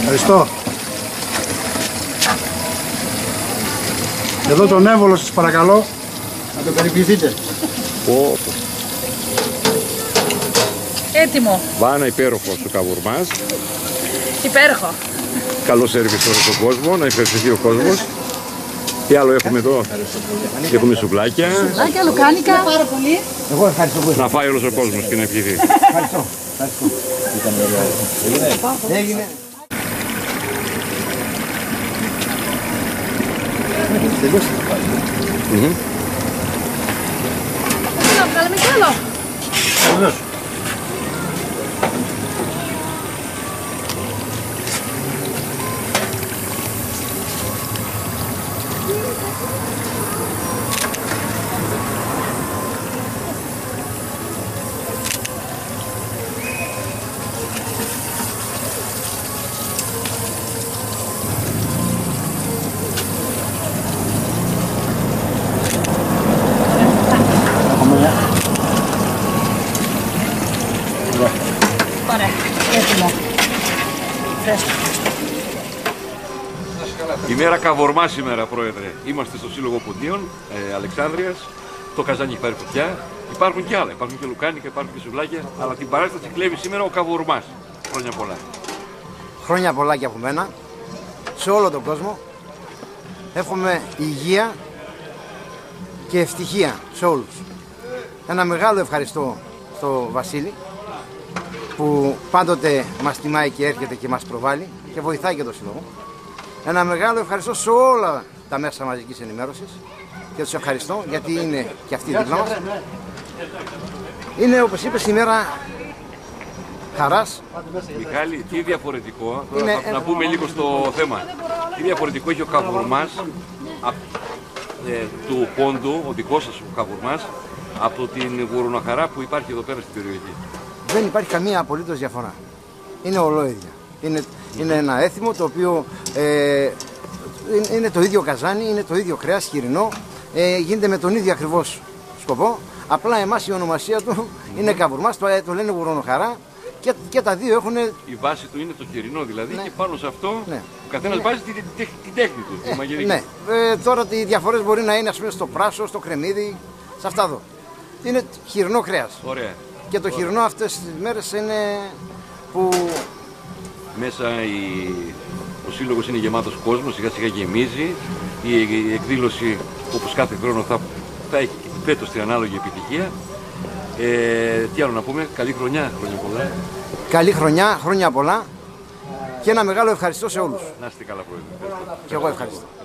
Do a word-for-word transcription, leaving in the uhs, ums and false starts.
Ευχαριστώ. Εδώ τον έμβολο σας παρακαλώ να το περιποιηθείτε. Πω, πω. Έτοιμο. Βάνα υπέροχος ο καβουρμάς. Υπέροχο. Καλό σερβις τώρα στον κόσμο, να ευχαριστηθεί ο κόσμος. Τι άλλο έχουμε εδώ? Έχουμε σουβλάκια. Σουβλάκια, λουκάνικα. Πάρα πολύ. Εγώ ευχαριστώ πολύ. Να φάει όλος ο κόσμος και να ευχηθεί. Ευχαριστώ. Έγινε. Τελειώστε το πάλι. Να βγάλουμε κι άλλο. Βεβαίως. Ωραία, έτοιμο. Ημέρα καβορμά σήμερα, Πρόεδρε. Είμαστε στο Σύλλογο Ποντίων ε, Αλεξάνδρειας. Το καζάνι έχει πάρει φωτιά. Υπάρχουν και άλλα. Υπάρχουν και λουκάνικα, υπάρχουν και σουβλάκια. Αλλά την παράσταση κλέβει σήμερα ο καβορμάς. Χρόνια πολλά. Χρόνια πολλά και από μένα. Σε όλο τον κόσμο. Εύχομαι υγεία και ευτυχία σε όλους. Ένα μεγάλο ευχαριστώ στο Βασίλη που πάντοτε μας τιμάει και έρχεται και μας προβάλλει και βοηθάει και το Σύλλογο. Ένα μεγάλο ευχαριστώ σε όλα τα μέσα μαζικής ενημέρωσης και τους ευχαριστώ γιατί είναι και αυτοί δίπλα μας. Είναι, όπως είπες, η μέρα χαράς. Μιχάλη, τι διαφορετικό, τώρα Είναι θα, ένα... να πούμε λίγο στο θέμα. Τι διαφορετικό έχει ο καβουρμάς α, ε, του Πόντου, ο δικός σας ο καβουρμάς, από την γουρονοχαρά που υπάρχει εδώ πέρα στην περιοχή. Δεν υπάρχει καμία απολύτως διαφορά. Είναι ολόιδια. Είναι, είναι ένα έθιμο το οποίο ε, είναι το ίδιο καζάνι, είναι το ίδιο κρέας χοιρινό, ε, γίνεται με τον ίδιο ακριβώς σκοπό. Απλά εμάς η ονομασία του είναι καβουρμάς, το, το λένε γουρονοχαρά και, και τα δύο έχουν... Η βάση του είναι το χοιρινό δηλαδή, ναι, και πάνω σε αυτό ναι, ο καθένας ναι, βάζει την τη, τη, τη τέχνη του, τη μαγειρική. Ναι, ε, τώρα οι διαφορές μπορεί να είναι, ας πούμε, στο πράσο, στο κρεμμύδι, σε αυτά εδώ. Είναι χοιρινό κρέας. Ωραία. Και το Ωραία. χοιρινό αυτές τις μέρες είναι που... Μέσα η... ο σύλλογος είναι γεμάτος κόσμος, σιγά σιγά γεμίζει. Η, η εκδήλωση, όπως κάθε χρόνο, θα, θα έχει φέτος την ανάλογη επιτυχία. Ε, τι άλλο να πούμε, καλή χρονιά, χρόνια πολλά. Καλή χρονιά, χρόνια πολλά και ένα μεγάλο ευχαριστώ σε όλους. Να είστε καλά, Πρόεδρε. Και εγώ ευχαριστώ.